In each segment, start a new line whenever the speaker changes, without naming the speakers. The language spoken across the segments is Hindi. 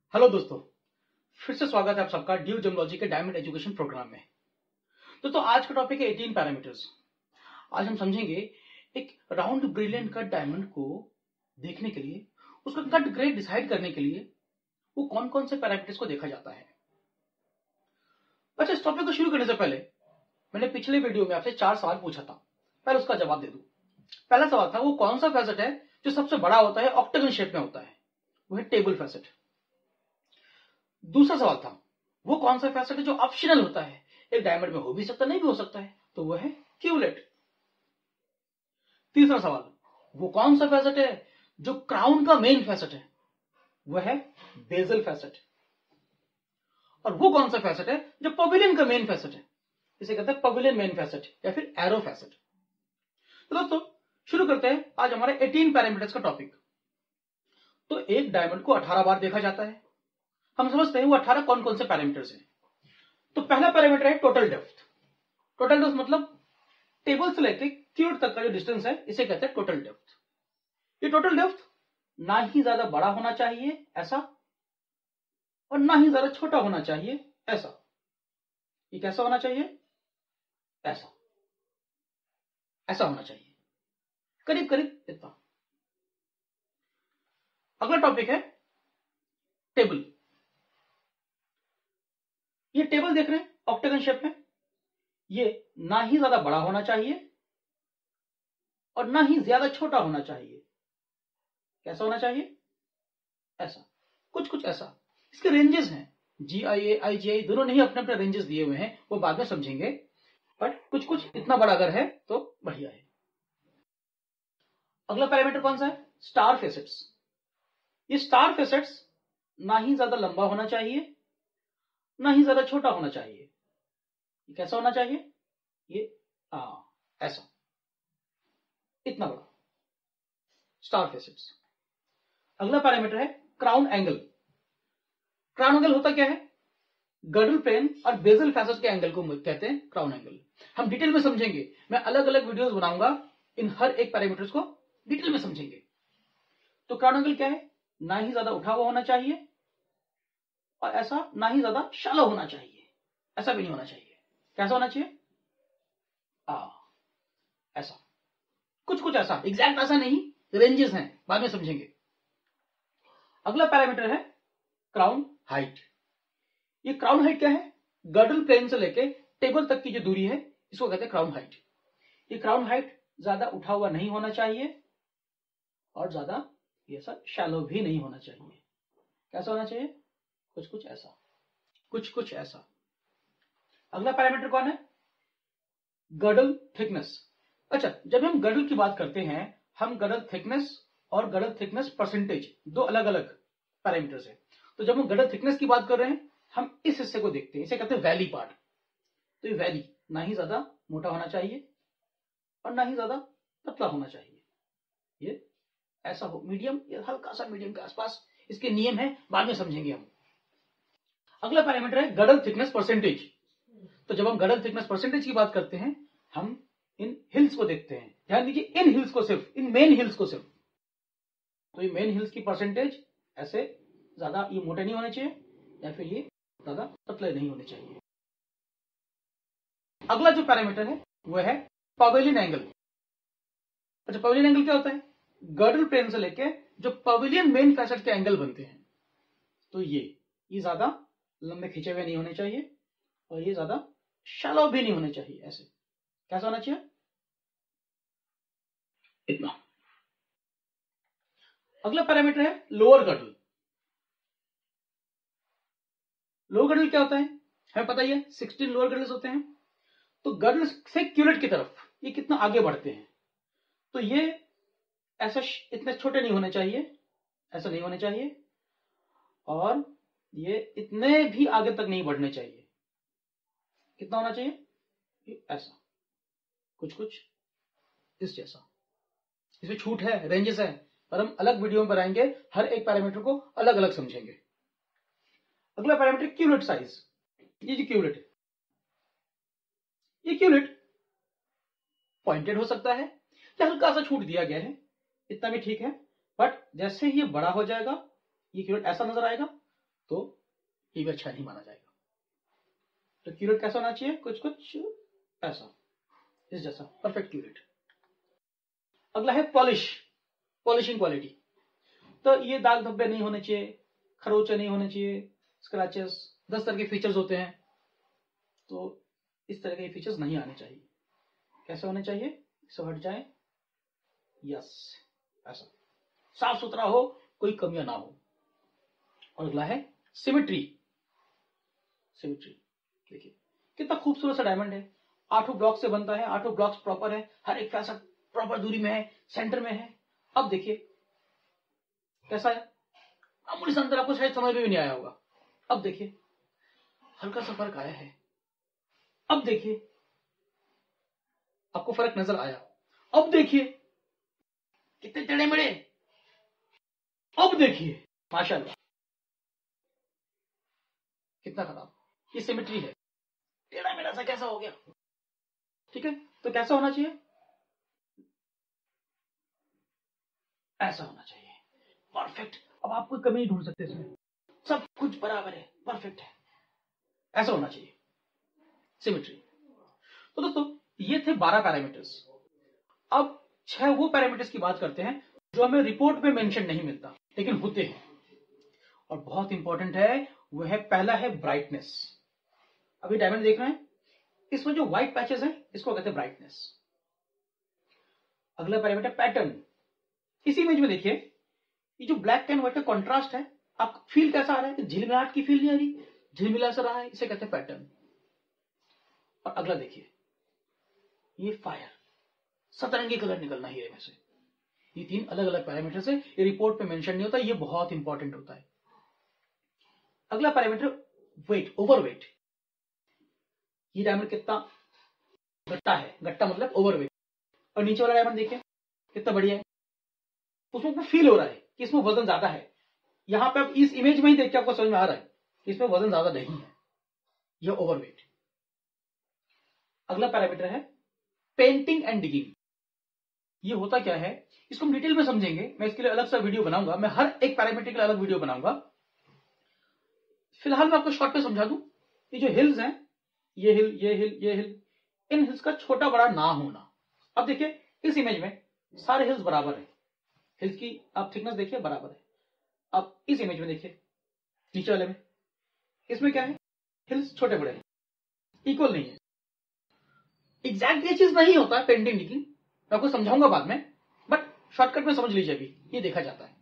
हेलो दोस्तों, फिर से स्वागत है आप सबका Du-Gemology के डायमंड एजुकेशन प्रोग्राम में। दोस्तों आज का टॉपिक है 18 पैरामीटर्स। आज हम समझेंगे एक राउंड ब्रिलियंट कट डायमंड को देखने के लिए, उसका कट ग्रेड डिसाइड करने के लिए वो कौन कौन से पैरामीटर्स को देखा जाता है। अच्छा, इस टॉपिक को शुरू करने से पहले मैंने पिछले वीडियो में आपसे 4 सवाल पूछा था, पहले उसका जवाब दे दूं। पहला सवाल था वो कौन सा फैसेट है जो सबसे बड़ा होता है, ऑक्टागन शेप में होता है, वो है टेबल फैसेट। दूसरा सवाल था वो कौन सा फैसेट है जो ऑप्शनल होता है, एक डायमंड में हो भी सकता नहीं भी हो सकता है, तो वो है क्यूलेट। तीसरा सवाल वो कौन सा फैसेट है जो क्राउन का मेन फैसेट है, वो है बेजल फैसेट। और वो कौन सा फैसेट है जो पवेलियन का मेन फैसेट है, इसे कहते हैं पवेलियन मेन फैसेट या फिर एरो फैसेट। तो दोस्तों शुरू करते हैं आज हमारे 18 पैरामीटर्स का टॉपिक। तो एक डायमंड को 18 बार देखा जाता है, हम समझते हैं वो 18 कौन कौन से पैरामीटर्स हैं। तो पहला पैरामीटर है टोटल डेप्थ। टोटल डेप्थ मतलब टेबल से लेकर क्यूट तक का जो डिस्टेंस है, इसे कहते हैं टोटल डेप्थ। ये टोटल डेप्थ ना ही ज्यादा बड़ा होना चाहिए ऐसा, और ना ही ज्यादा छोटा होना चाहिए ऐसा। ये कैसा होना चाहिए? ऐसा, ऐसा होना चाहिए, करीब करीब इतना। अगला टॉपिक है टेबल। ये टेबल देख रहे हैं ऑक्टागन शेप में, ये ना ही ज्यादा बड़ा होना चाहिए और ना ही ज्यादा छोटा होना चाहिए। कैसा होना चाहिए? ऐसा, कुछ कुछ ऐसा। इसके रेंजेस हैं, GIA IGI दोनों ने ही अपने अपने रेंजेस दिए हुए हैं, वो बाद में समझेंगे, बट कुछ कुछ इतना बड़ा अगर है तो बढ़िया है। अगला पैरामीटर कौन सा है? Star facets. ये स्टार फेसेट्स ना ही ज्यादा लंबा होना चाहिए ना ही ज्यादा छोटा होना चाहिए। ये कैसा होना चाहिए? ये ऐसा, इतना बड़ा, स्टार फेसेट्स। अगला पैरामीटर है क्राउन एंगल। क्राउन एंगल होता क्या है? गर्डल प्लेन और बेजल फैसेट के एंगल को कहते हैं क्राउन एंगल। हम डिटेल में समझेंगे, मैं अलग अलग वीडियोस बनाऊंगा, इन हर एक पैरामीटर्स को डिटेल में समझेंगे। तो क्राउन एंगल क्या है? ना ही ज्यादा उठा हुआ होना चाहिए और ऐसा ना ही ज्यादा शैलो होना चाहिए, ऐसा भी नहीं होना चाहिए। कैसा होना चाहिए? ऐसा, कुछ कुछ ऐसा, एग्जैक्ट ऐसा नहीं, रेंजेस हैं, बाद में समझेंगे। अगला पैरामीटर है क्राउन हाइट। ये क्राउन हाइट क्या है? गर्डल प्लेन से लेके टेबल तक की जो दूरी है, इसको कहते हैं क्राउन हाइट। ये क्राउन हाइट ज्यादा उठा हुआ नहीं होना चाहिए और ज्यादा ये सब शैलो भी नहीं होना चाहिए। कैसा होना चाहिए? कुछ कुछ ऐसा, कुछ कुछ ऐसा। अगला पैरामीटर कौन है? Girdle thickness. अच्छा, जब हम गर्डल की बात करते हैं, हम गर्डल थिकनेस और गर्डल थिकनेस परसेंटेज, दो अलग अलग पैरामीटर्स है। तो जब हम गर्डल थिकनेस की बात कर रहे हैं, हम इस हिस्से को देखते हैं, इसे कहते हैं वैली पार्ट। तो ये वैली ना ही ज्यादा मोटा होना चाहिए और ना ही ज्यादा पतला होना चाहिए, ये ऐसा हो, मीडियम, ये हल्का सा मीडियम के आसपास। इसके नियम है, बाद में समझेंगे हम। अगला पैरामीटर है गर्डल थिकनेस परसेंटेज। तो जब हम गर्डल थिकनेस परसेंटेज की बात करते हैं, हम इन हिल्स को देखते हैं। ध्यान दीजिए, इन हिल्स को सिर्फ, इन मेन हिल्स को सिर्फ। तो ये मेन हिल्स की परसेंटेज ऐसे ज्यादा ये मोटे नहीं होने चाहिए या फिर ये ज्यादा पतले नहीं होने चाहिए। अगला जो पैरामीटर है वो है पवेलियन एंगल। अच्छा, पवेलियन एंगल क्या होता है? गर्डल प्लेन से लेके जो पवेलियन मेन फैसेट के एंगल बनते हैं, तो ये ज्यादा लंबे खिंचे हुए नहीं होने चाहिए और ये ज्यादा शैलो भी नहीं होने चाहिए। ऐसे कैसा होना चाहिए? इतना। अगला पैरामीटर है लोअर गर्डल। लोअर गर्डल क्या होता है? हमें पता ही है, 16 लोअर गर्डल्स होते हैं। तो गर्डल से क्यूलेट की तरफ ये कितना आगे बढ़ते हैं, तो ये ऐसा इतने छोटे नहीं होने चाहिए, ऐसा नहीं होने चाहिए, और ये इतने भी आगे तक नहीं बढ़ने चाहिए। कितना होना चाहिए? ऐसा, कुछ कुछ इस जैसा। इसमें छूट है, रेंजेस है, पर हम अलग वीडियो में बनाएंगे, हर एक पैरामीटर को अलग अलग समझेंगे। अगला पैरामीटर क्यूलेट साइज। ये जो क्यूलेट है, ये क्यूलेट पॉइंटेड हो सकता है या हल्का सा छूट दिया गया है, इतना भी ठीक है। बट जैसे ही ये बड़ा हो जाएगा, ये क्यूलेट ऐसा नजर आएगा तो ये भी अच्छा नहीं माना जाएगा। तो क्यूरेट कैसा होना चाहिए, कुछ कुछ ऐसा, इस जैसा, परफेक्ट क्यूरेट। अगला है पॉलिश, पॉलिशिंग क्वालिटी। तो ये दाग धब्बे नहीं होने चाहिए, खरोचे नहीं होने चाहिए, स्क्रैचेस, 10 तरह के फीचर्स होते हैं, तो इस तरह के फीचर्स नहीं आने चाहिए। कैसे होने चाहिए, इसे हट जाए, यस, ऐसा साफ सुथरा हो, कोई कमियां ना हो। और अगला है सिमेट्री। सिमेट्री देखिए कितना खूबसूरत सा डायमंड है, 8 ब्लॉक से बनता है, 8 ब्लॉक्स प्रॉपर है, हर एक फैसेट प्रॉपर दूरी में है, सेंटर में है। अब देखिए कैसा है, अमूली सा अंतर आपको शायद समझ में भी नहीं आया होगा। अब देखिए हल्का सा फर्क आया है, अब देखिए आपको फर्क नजर आया, अब देखिए कितने टेढ़े मेढ़े, अब देखिए माशाल्लाह कितना खराब, ये सिमेट्री है, टेढ़ा मेढ़ा सा कैसा हो गया। ठीक है, तो कैसा होना चाहिए, ऐसा होना चाहिए, परफेक्ट। अब आप कोई कमी नहीं ढूंढ सकते इसमें, सब कुछ बराबर है, परफेक्ट है, ऐसा होना चाहिए सिमेट्री। तो दोस्तों ये थे 12 पैरामीटर्स। अब 6 वो पैरामीटर्स की बात करते हैं जो हमें रिपोर्ट में मेंशन नहीं मिलता लेकिन होते हैं, और बहुत इंपॉर्टेंट है, वो है, पहला है ब्राइटनेस। अभी डायमंड देख रहे हैं, इसमें जो व्हाइट पैचेस हैं इसको कहते हैं ब्राइटनेस। अगला पैरामीटर पैटर्न। इसी इमेज में देखिए ये जो ब्लैक एंड व्हाइट का कॉन्ट्रास्ट है, आपको फील कैसा आ रहा है, झिलमिलाहट की फील नहीं आ रही, झिलमिला सा रहा है, इसे कहते हैं पैटर्न। और अगला देखिए ये फायर, सतरंगी कलर निकलना हीरे में से। ये 3 अलग अलग पैरामीटर्स है, ये रिपोर्ट पे मेंशन नहीं होता, ये बहुत इंपॉर्टेंट होता है। अगला पैरामीटर वेट, ओवरवेट। ये डायमंड कितना गट्टा है, गट्टा मतलब ओवरवेट। और नीचे वाला डायमंड देखिए कितना बढ़िया है, उसमें फील हो रहा है कि इसमें वजन ज्यादा है। यहां पे आप इस इमेज में ही देख के आपको समझ में आ रहा है कि इसमें वजन ज्यादा नहीं है, यह ओवरवेट। अगला पैरामीटर है पेंटिंग एंड डिगिंग। ये होता क्या है, इसको हम डिटेल में समझेंगे, मैं इसके लिए अलग सा वीडियो बनाऊंगा, मैं हर एक पैरामीटर के लिए अलग वीडियो बनाऊंगा। फिलहाल मैं आपको शॉर्ट में समझा दूं, ये जो हिल्स हैं, ये हिल, ये हिल, ये हिल, इन हिल्स का छोटा बड़ा ना होना। अब देखिए इस इमेज में सारे हिल्स बराबर है, हिल्स की आप थिकनेस देखिए बराबर है। अब इस इमेज में देखिए नीचे वाले में, इसमें क्या है, हिल्स छोटे बड़े हैं, इक्वल नहीं है। एग्जैक्ट ये चीज नहीं होता पेंटिंग डिगिंग, मैं आपको समझाऊंगा बाद में, बट शॉर्टकट में समझ लीजिए, अभी ये देखा जाता है।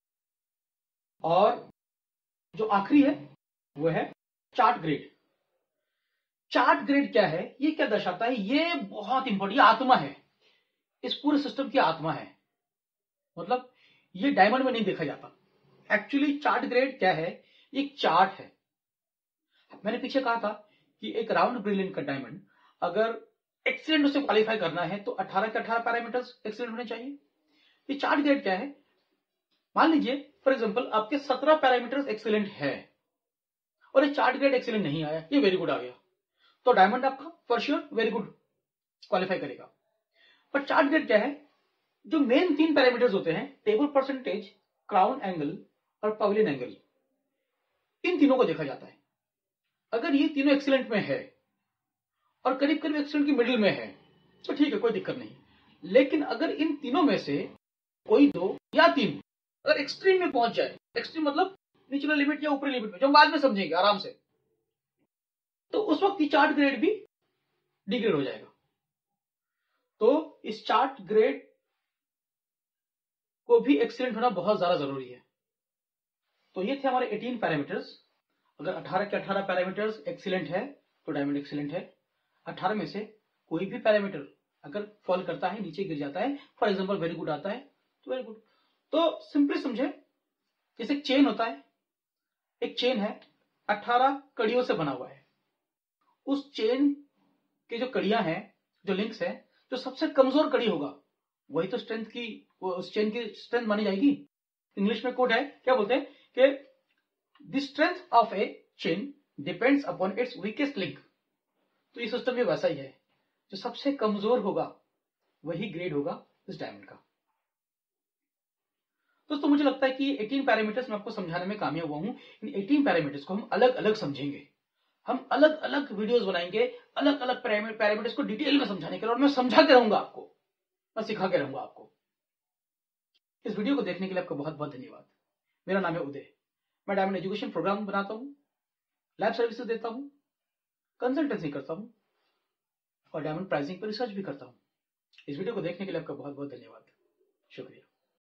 और जो आखिरी है वो है चार्ट ग्रेड। चार्ट ग्रेड क्या है, ये क्या दर्शाता है, ये बहुत इंपॉर्टेंट, ये आत्मा है, इस पूरे सिस्टम की आत्मा है। मतलब ये डायमंड में नहीं देखा जाता। एक्चुअली चार्ट ग्रेड क्या है, एक चार्ट है। मैंने पीछे कहा था कि एक राउंड ब्रिलियंट का डायमंड अगर एक्सीलेंट उसे क्वालिफाई करना है तो 18 के 18 पैरामीटर्स एक्सीलेंट होने चाहिए। ये चार्ट ग्रेड क्या है, मान लीजिए फॉर एग्जांपल आपके 17 पैरामीटर्स एक्सीलेंट है और ये चार्ट ग्रेड एक्सीलेंट नहीं आया, ये वेरी गुड आ गया, तो डायमंड आपका for sure very good qualify करेगा। पर चार्ट ग्रेड क्या है, जो मेन 3 पैरामीटर्स होते हैं, टेबल परसेंटेज, क्राउन एंगल और पवेलियन एंगल, इन तीनों को देखा जाता है। अगर ये तीनों एक्सीलेंट में है और करीब करीब एक्सीलेंट की मिडिल में है तो ठीक है, कोई दिक्कत नहीं। लेकिन अगर इन तीनों में से कोई 2 या 3 अगर एक्सट्रीम में पहुंच जाए, एक्सट्रीम मतलब निचला लिमिट या ऊपरी लिमिट में, जो हम बाद में समझेंगे आराम से, तो उस वक्त ये चार्ट ग्रेड भी डिग्रेड हो जाएगा। तो इस चार्ट ग्रेड को भी एक्सीलेंट होना बहुत ज्यादा जरूरी है। तो ये थे हमारे 18 पैरामीटर्स। अगर 18 के 18 पैरामीटर्स एक्सीलेंट है तो डायमंड एक्सीलेंट है। 18 में से कोई भी पैरामीटर अगर फॉल करता है, नीचे गिर जाता है, फॉर एग्जांपल वेरी गुड आता है, तो वेरी गुड। तो सिंपली समझे, जैसे एक चेन होता है, एक चेन है 18 कड़ियों से बना हुआ है, उस चेन के जो कड़ियां हैं, जो लिंक्स हैं, जो सबसे कमजोर कड़ी होगा वही तो स्ट्रेंथ की, वो उस चेन की स्ट्रेंथ मानी जाएगी। इंग्लिश में कोट है, क्या बोलते हैं कि the strength of a chain depends upon its weakest link. तो ये सिस्टम भी वैसा ही है, जो सबसे कमजोर होगा वही ग्रेड होगा इस डायमंड का। दोस्तों मुझे लगता है कि 18 पैरामीटर्स मैं आपको समझाने में कामयाब हुआ हूं। इन 18 पैरामीटर्स को हम अलग अलग समझेंगे, हम अलग अलग वीडियोस बनाएंगे अलग अलग पैरामीटर्स को डिटेल में समझाने के लिए, और मैं समझा के रहूंगा आपको, मैं सिखा के रहूंगा आपको। इस वीडियो को देखने के लिए आपका बहुत बहुत धन्यवाद। मेरा नाम है उदय, मैं डायमंड एजुकेशन प्रोग्राम बनाता हूं, लैब सर्विसेज देता हूं, कंसल्टेंसी करता हूं और डायमंड प्राइसिंग पर रिसर्च भी करता हूं। इस वीडियो को देखने के लिए आपका बहुत बहुत धन्यवाद, शुक्रिया।